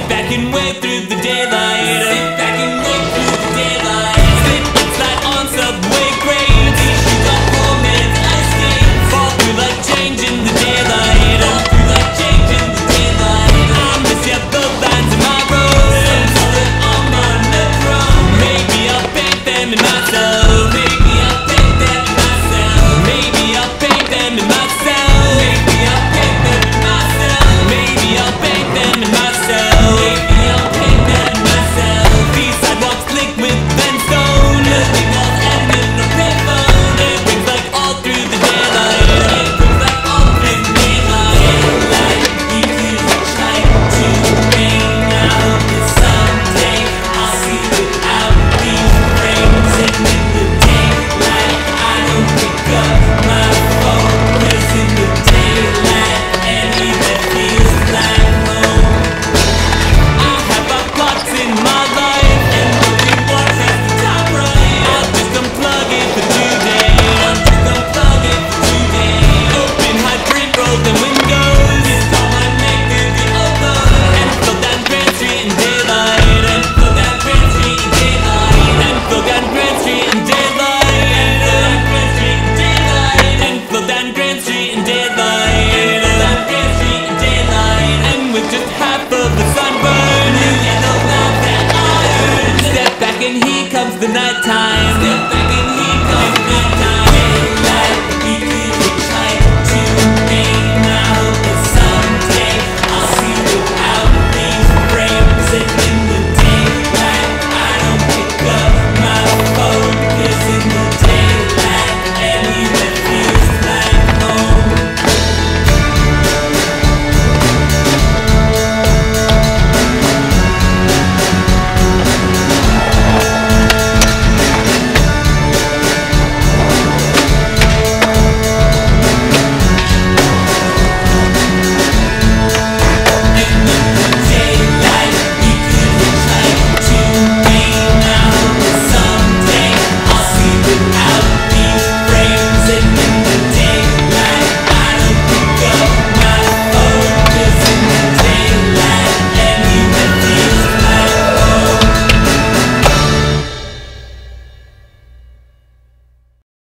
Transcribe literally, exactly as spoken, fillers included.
Sit back and wait through the daylight. Sit back and wait through the daylight. Slip and slide on subway grades. Shoes off home and ice skates. Fall through like change in the daylight. Fall through like change in the daylight. I miss ya, the lines in my road. Some call it on monochrome. Maybe I'll paint them in myself. Maybe I'll paint them in myself. Maybe I'll paint them in myself. Maybe I'll paint them in myself. Maybe I'll paint them in myself. Maybe I'll paint them in myself. These sidewalks slick with brimstone. Nothing else and in no payphone. It rings like all through the daylight. It rings like all through the daylight. Daylight, we could try to hang out. But someday I'll see without these frames. And in the daylight, I don't pick up my phone. 'Cause in the daylight, any that feels like home. I have my plots in my life, and the reward has the top right. I'll just unplug it for today. I'll just unplug it for today. Open hydrant, roll the windows. It's all I make through the overload. And flow down Grand Street in daylight. And flow down Grand Street in daylight. And flow down Grand Street in daylight. And flow down Grand Street in daylight. And flow down Grand Street in daylight. And with just half of the sunburn, you yellow mouth and iron. Step back and here comes the nighttime. Step